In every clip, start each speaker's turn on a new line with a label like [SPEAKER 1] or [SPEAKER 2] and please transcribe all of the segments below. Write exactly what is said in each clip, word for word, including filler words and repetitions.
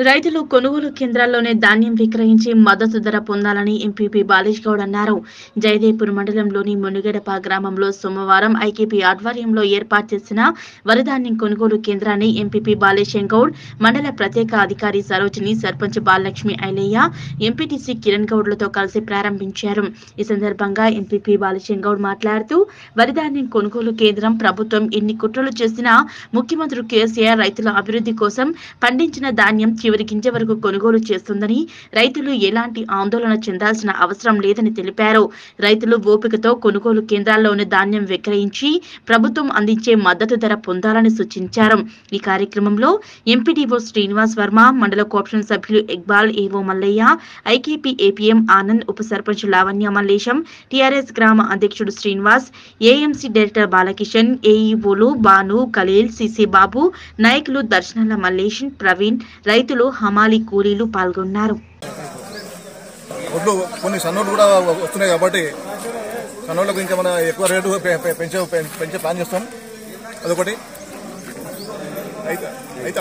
[SPEAKER 1] రైతులు కొనుగోలు కేంద్రాల్లోనే ధాన్యం విక్రయించి మద్దతు ధర పొందాలని ఎంపీపీ బాలేష్ గౌడ్ అన్నారు. జయదేవ్పూర్ మండలంలోని మునుగడప గ్రామంలో సోమవారం ఐకేపీ ఆధ్వర్యంలో ఏర్పాటు చేసిన వరిధాన్యం కొనుగోలు కేంద్రాన్ని ఎంపీపీ బాలేష్ గౌడ్, మండల ప్రత్యేక అధికారి సరోజిని, సర్పంచ్ బాలలక్ష్మి ఐలయ్య, ఎంపీటీసీ కిరణ్ గౌడ్లతో కలిసి ప్రారంభించారు. ఈ సందర్భంగా ఎంపీపీ బాలేష్ గౌడ్ మాట్లాడుతూ, వరిధాన్యం కొనుగోలు కేంద్రం ప్రభుత్వం ఎన్ని కుట్రలు చేసినా ముఖ్యమంత్రి కేసీఆర్ రైతుల అభివృద్ధి కోసం పండించిన ధాన్యం చివరి గింజ వరకు కొనుగోలు చేస్తుందని, రైతులు ఎలాంటి ఆందోళన చెందాల్సిన అవసరం లేదని తెలిపారు. రైతులు ఓపికతో కొనుగోలు కేంద్రాల్లోని ధాన్యం విక్రయించి ప్రభుత్వం అందించే మద్దతు ధర పొందాలని సూచించారు. ఈ కార్యక్రమంలో ఎంపీడీఓ శ్రీనివాస్ వర్మ, మండల కోఆప్షన్ సభ్యులు ఇక్బాల్, ఏవో మల్లయ్య, ఐకేపీ ఏపీఎం ఆనంద్, ఉప సర్పంచ్ లావణ్య మల్లేశం, టీఆర్ఎస్ గ్రామ అధ్యక్షుడు శ్రీనివాస్, ఏఎంసీ డైరెక్టర్ బాలకిషన్, ఏఈఓలు బాను, ఖలీల్, సిసి బాబు, నాయకులు దర్శనాల మల్లేశన్, ప్రవీణ్, రైతులు, హమాలి కూలీలు పాల్గొన్నారు.
[SPEAKER 2] ఒడ్లు కొన్ని సన్నోళ్ళు కూడా వస్తున్నాయి కాబట్టి సన్నోళ్ళకు ఇంకా మన ఎక్కువ రేటు పెంచే పెంచే ప్లాన్ చేస్తాం. అదొకటి. అయితే అయితే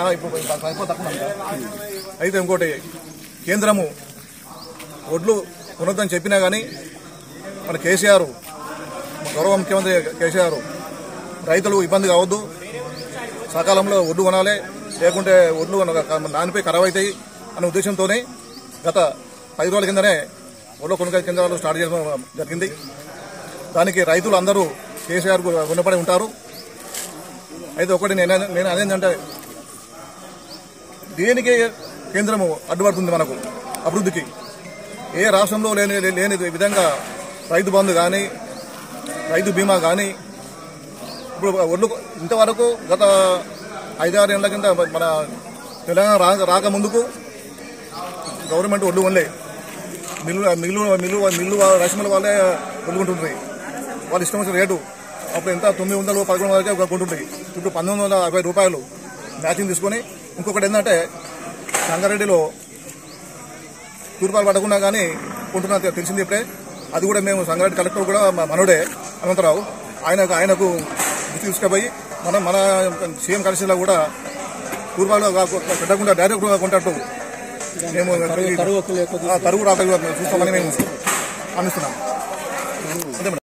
[SPEAKER 2] అయితే ఇంకోటి, కేంద్రము ఒడ్లు కొనొద్దని చెప్పినా కానీ మన కేసీఆర్, గౌరవ ముఖ్యమంత్రి కేసీఆర్ రైతులు ఇబ్బంది కావద్దు, సకాలంలో ఒడ్లు కొనాలి, లేకుంటే ఒడ్లు నానిపై ఖరాబ్ అవుతాయి అనే ఉద్దేశంతోనే గత పది రోజుల కిందనే ఒడ్ల కొనుగోలు కేంద్రాలు స్టార్ట్ చేయడం జరిగింది. దానికి రైతులు అందరూ కేసీఆర్ రుణపడి ఉంటారు. అయితే ఒకటి నేను నేను అదేంటంటే, దేనికి కేంద్రము అడ్డుపడుతుంది మనకు అభివృద్ధికి? ఏ రాష్ట్రంలో లేని లేని విధంగా రైతు బంధు కానీ, రైతు బీమా కానీ, ఇప్పుడు ఒడ్లు ఇంతవరకు గత ఐదారు ఏళ్ల కింద మన తెలంగాణ రాక రాక ముందుకు గవర్నమెంట్ ఒడ్లు వల్లే mill mill mill mill rice mill వాళ్ళే కొనుక్కుంటుంటాయి. వాళ్ళు ఇష్టం వచ్చిన రేటు అప్పుడు ఎంత తొమ్మిది వందలు పదకొండు వరకే కొంటుంటాయి. ఇప్పుడు పంతొమ్మిది వందల యాభై రూపాయలు మ్యాచింగ్ తీసుకొని, ఇంకొకటి ఏంటంటే సంగారెడ్డిలో తూర్పాలు పడకుండా కానీ కొంటున్నా తెలిసింది ఇప్పుడే. అది కూడా మేము సంగారెడ్డి కలెక్టర్ కూడా మనోడే అనంతరావు, ఆయనకు ఆయనకు గుర్తు తీసుకుపోయి మనం మన సీఎం కమిషన్లో కూడా తూర్పాలు పెట్టకుండా డైరెక్ట్గా కొంటట్టు మేము తరువు రాక చూస్తామని మేము ఆశిస్తున్నాం.